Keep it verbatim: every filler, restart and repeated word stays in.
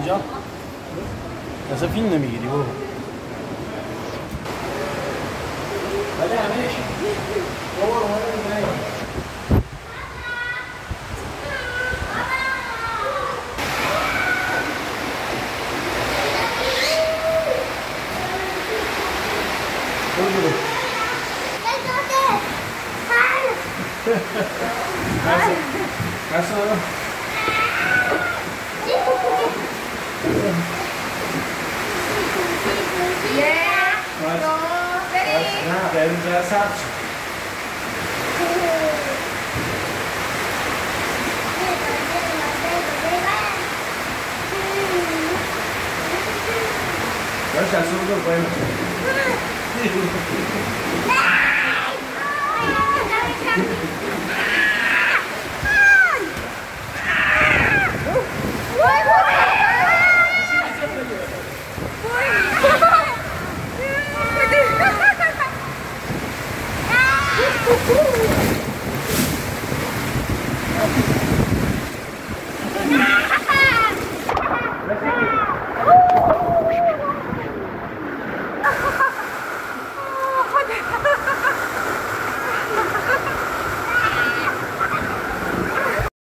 اینجا اصلا فیلم نمیگیری برو. ولی همهش بابا اومدن نگیم. برو برو. Merci. Merci. Yeah. Right. No, ready. Now then, just up. Deixa a sua do banho.